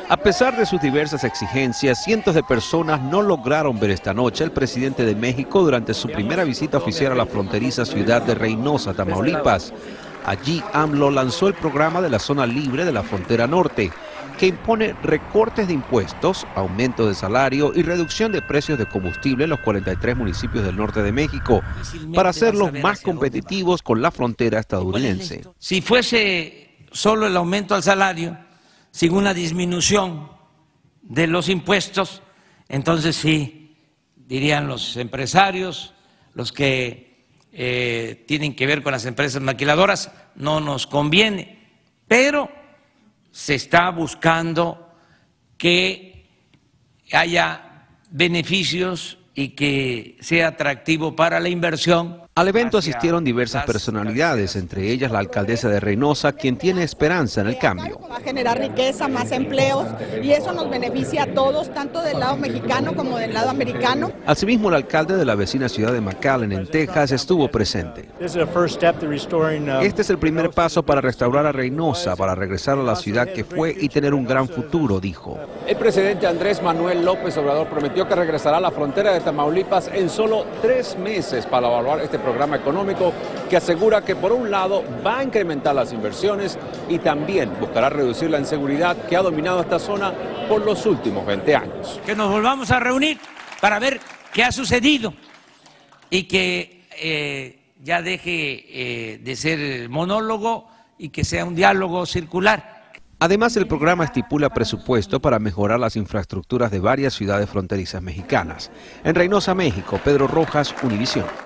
A pesar de sus diversas exigencias, cientos de personas no lograron ver esta noche al presidente de México durante su primera visita oficial a la fronteriza ciudad de Reynosa, Tamaulipas. Allí AMLO lanzó el programa de la zona libre de la frontera norte, que impone recortes de impuestos, aumento de salario y reducción de precios de combustible en los 43 municipios del norte de México, para hacerlos más competitivos con la frontera estadounidense. Si fuese solo el aumento al salario, sin una disminución de los impuestos, entonces sí, dirían los empresarios, los que tienen que ver con las empresas maquiladoras, no nos conviene, pero se está buscando que haya beneficios y que sea atractivo para la inversión. Al evento asistieron diversas personalidades, entre ellas la alcaldesa de Reynosa, quien tiene esperanza en el cambio. Va a generar riqueza, más empleos, y eso nos beneficia a todos, tanto del lado mexicano como del lado americano. Asimismo, el alcalde de la vecina ciudad de McAllen, en Texas, estuvo presente. Este es el primer paso para restaurar a Reynosa, para regresar a la ciudad que fue y tener un gran futuro, dijo. El presidente Andrés Manuel López Obrador prometió que regresará a la frontera de Tamaulipas en solo 3 meses para evaluar este programa económico que asegura que por un lado va a incrementar las inversiones y también buscará reducir la inseguridad que ha dominado esta zona por los últimos 20 años. Que nos volvamos a reunir para ver qué ha sucedido y que ya deje de ser monólogo y que sea un diálogo circular. Además, el programa estipula presupuesto para mejorar las infraestructuras de varias ciudades fronterizas mexicanas. En Reynosa, México, Pedro Rojas, Univisión.